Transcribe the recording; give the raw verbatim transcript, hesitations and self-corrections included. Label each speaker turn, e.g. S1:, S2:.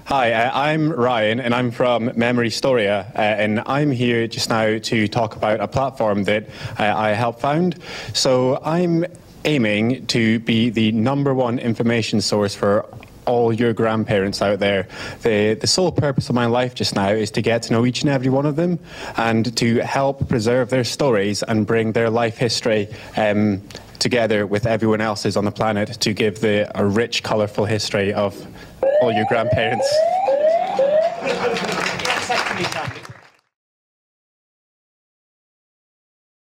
S1: Hi, uh, I'm Ryan, and I'm from Memory Storia, uh, and I'm here just now to talk about a platform that uh, I helped found. So I'm aiming to be the number one information source for all your grandparents out there. The, the sole purpose of my life just now is to get to know each and every one of them and to help preserve their stories and bring their life history um, together with everyone else's on the planet to give the, a rich, colourful history of all your grandparents.